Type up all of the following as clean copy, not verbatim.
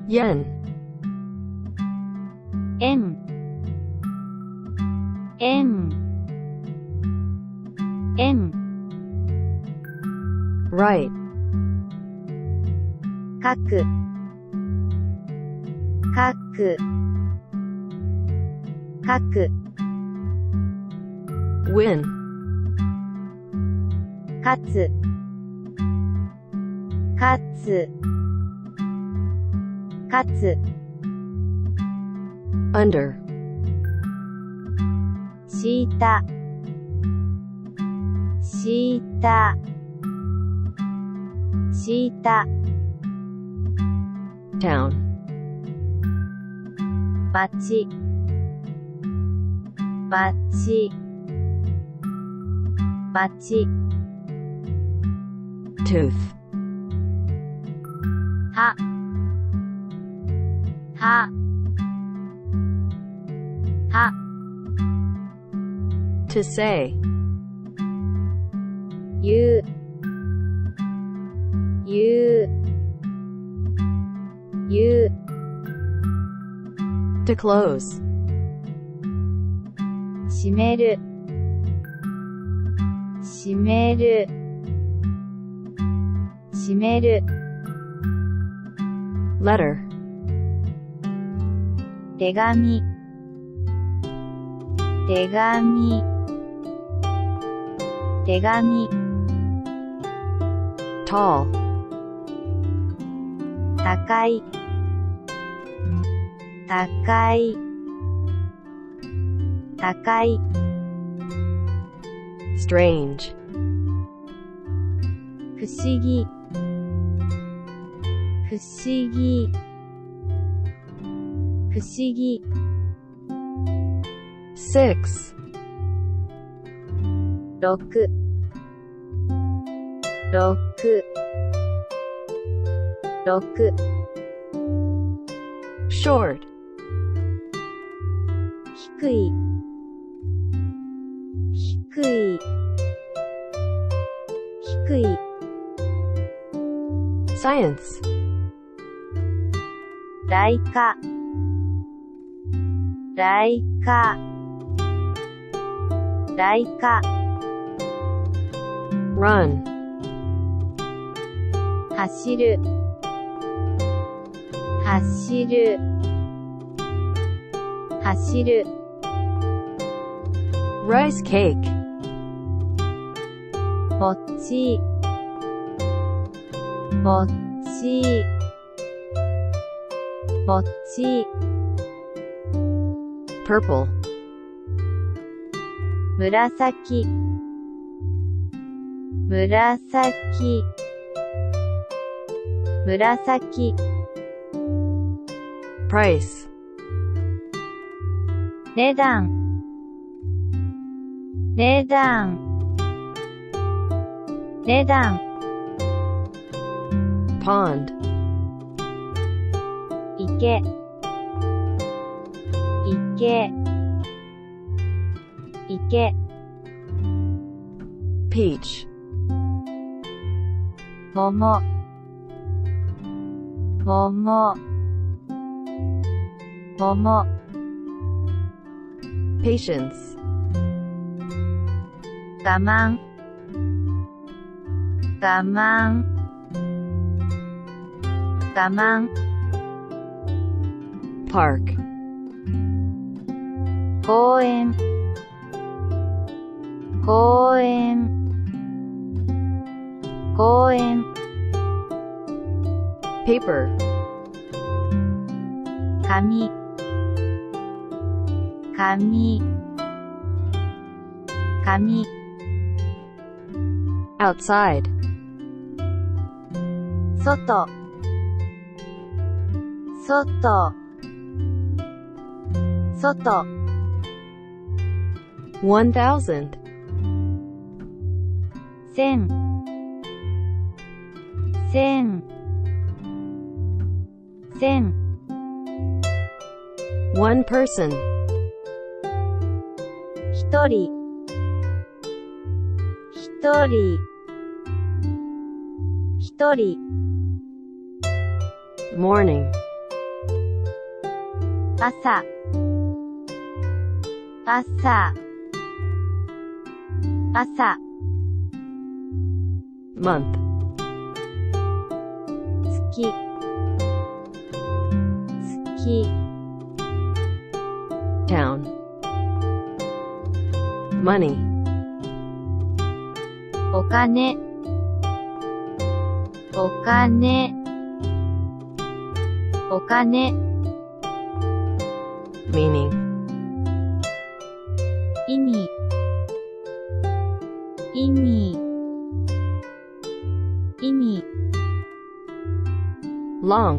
yen, 円、円、円、 right, 書く、書く、書く、 win, 勝つ、勝つ、勝つ、 under, 下、下、下、 town, 町、町、町、 tooth, は、は、は、 to say, 言う、言う、言う、 to close, 閉める、閉める、閉める、 letter, 手紙、手紙、手紙、 tall, 高い、高い、高い、 strange, 不思議、不思議、不思議、 six, 六、六、六、 short, 低い、低い、低い、 science, 来華、来華、来華、 run, 走る、走る、走る、 rice cake, 餅、餅、餅、 purple, 紫、紫、紫、 price, 値段、値段、値段、 pond, 池、池、池、 peach, 桃、桃、桃、 patience, 我慢、我慢、我慢、 park, 公園、公園、公園、 paper, 紙、紙、紙、 outside, 外、外、外、 1000, 千、千、千、 one person, 一人、一人、一人、 morning, 朝、朝、朝、 month, 月、月、 town, money, お金、お金、お金、 meaning, 意味、意味、意味、 long,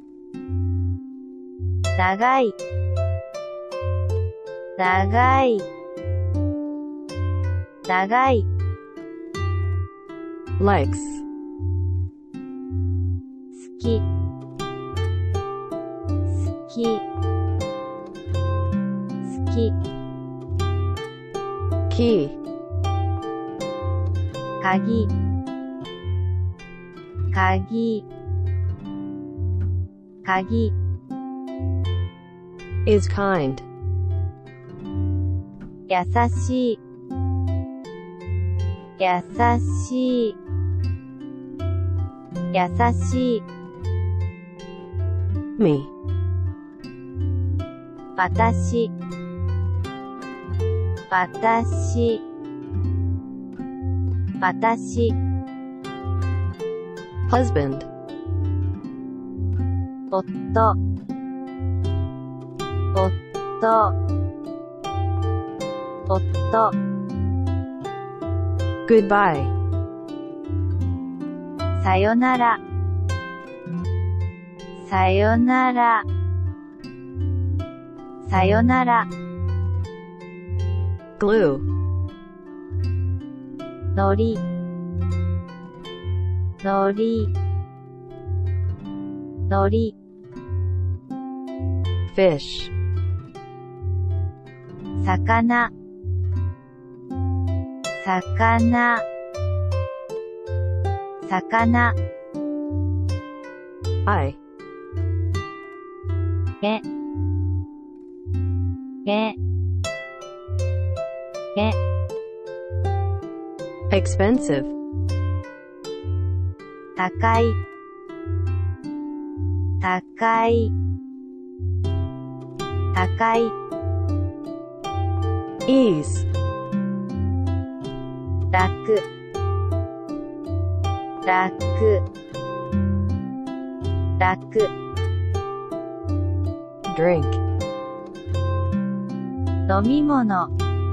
長い、長い、長い、 likes, 好き、好き、好き、 key, 鍵、鍵、鍵、 is kind, 優しい、優しい、優しい、 me, 私、私、私、 husband, 夫、夫、夫、 goodbye, さよなら、さよなら、さよなら、 glue, のり、のり、のり、 fish, 魚、魚、魚、 eye, 目、目、目、 expensive, 高い、高い、高い、 ease, 楽、楽、楽、 drink, 飲み物、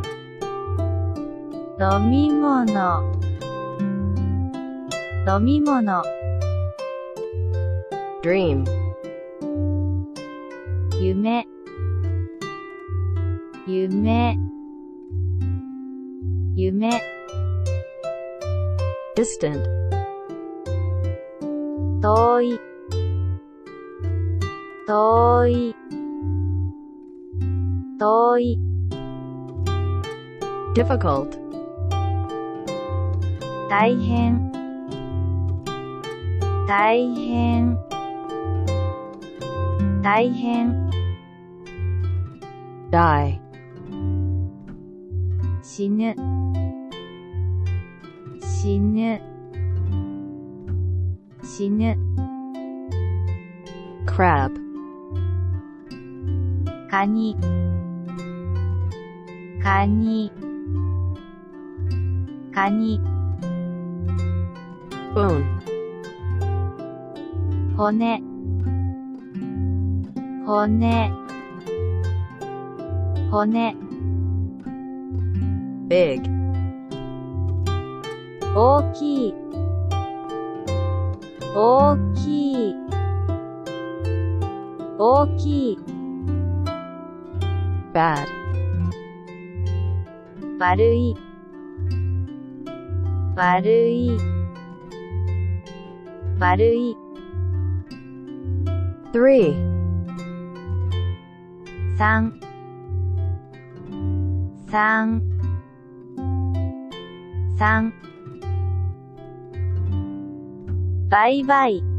飲み物、飲み物、 dream, 夢、夢、夢、 distant, 遠い、遠い、遠い、 difficult, 大変、大変、大変、 die, 死ぬ、死ぬ、死ぬ、 crab, カニ、カニ、カニ、 bone, 骨、骨、骨、 big, 大きい、大きい、大きい、 bad, 悪い、悪い、悪い、 3, 3、3、3、バイバイ。